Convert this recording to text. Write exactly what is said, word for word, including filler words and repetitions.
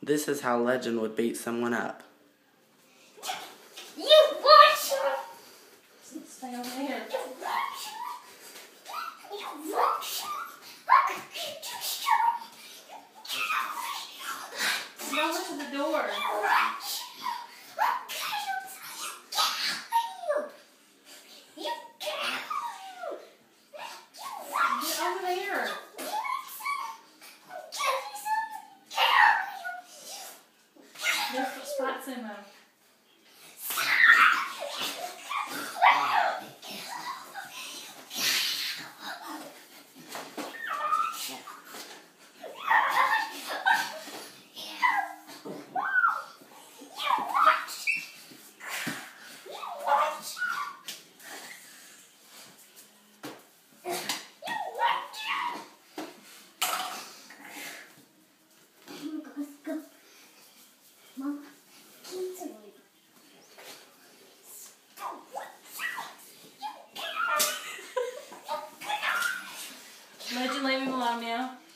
This is how Legend would beat someone up. You watch! Stay over here. You watch! You watch! Go over to the door. Get over there. There's the spot sumo. Legend, leave him alone now.